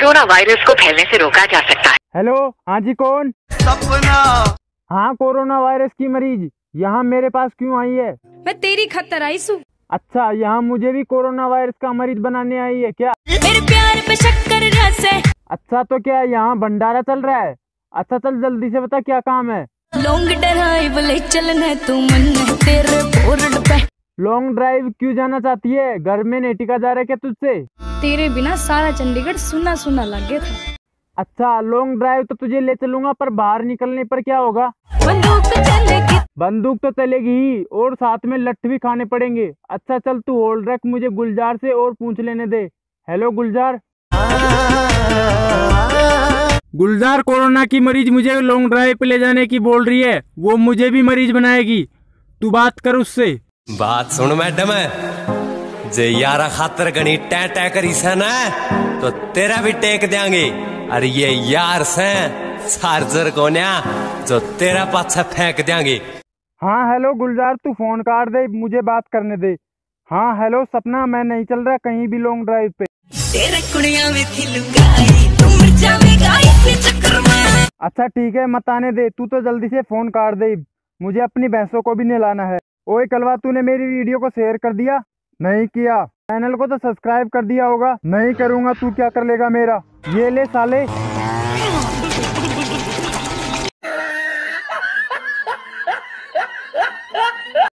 Corona virus को फैलने से रोका जा सकता है। हेलो, हाँ जी, कौन? सपना। हाँ, कोरोना वायरस की मरीज यहाँ मेरे पास क्यों आई है? मैं तेरी खतर आई सू। अच्छा, यहाँ मुझे भी कोरोना वायरस का मरीज बनाने आई है क्या? मेरे प्यार पे शक्कर रसे। अच्छा, तो क्या यहाँ भंडारा चल रहा है? अच्छा चल, जल्दी से बता क्या काम है। लॉन्ग ड्राइव ले चलना तू मन तेरे बोर्ड पे। लॉन्ग ड्राइव क्यों जाना चाहती है? घर में नहीं टिका जा रहा है क्या तुझसे? तेरे बिना सारा चंडीगढ़ सुना सुना लगे था। अच्छा, लॉन्ग ड्राइव तो तुझे ले चलूंगा, पर बाहर निकलने पर क्या होगा? बंदूक चलेगी। बंदूक तो चलेगी ही, और साथ में लठ भी खाने पड़ेंगे। अच्छा चल, तू होल्ड रख, मुझे गुलजार से और पूछ लेने दे। हेलो गुलजार। गुलजार, कोरोना की मरीज मुझे लॉन्ग ड्राइव पे ले जाने की बोल रही है, वो मुझे भी मरीज बनाएगी। तू बात कर उससे। बात सुन मैडम, जे यारा खातर गणी टै टै करी से ना, तो तेरा भी टेक देंगे। अरे ये यार से चार्जर को ना, जो तेरा पाछा फेंक देंगे। हाँ हेलो गुलजार, तू फोन काट दे, मुझे बात करने दे। हाँ हेलो सपना, मैं नहीं चल रहा कहीं भी लॉन्ग ड्राइव पे। तेरे कुड़िया में थी लुगाई, तू मर जाएगा इस चक्कर में। अच्छा ठीक है, मत आने दे, तू तो जल्दी से फोन काट दे, मुझे अपनी भैंसों को भी नहलाना है। ओए कलवा, तूने मेरी वीडियो को शेयर कर दिया? नहीं किया। चैनल को तो सब्सक्राइब कर दिया होगा? नहीं करूँगा, तू क्या कर लेगा मेरा? ये ले साले।